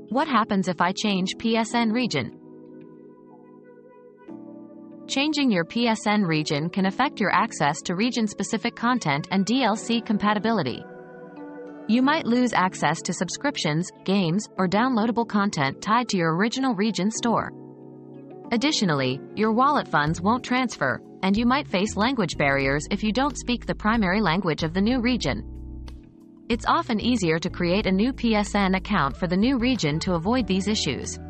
What happens if I change PSN region? Changing your PSN region can affect your access to region-specific content and DLC compatibility. You might lose access to subscriptions, games, or downloadable content tied to your original region store. Additionally, your wallet funds won't transfer, and you might face language barriers if you don't speak the primary language of the new region. It's often easier to create a new PSN account for the new region to avoid these issues.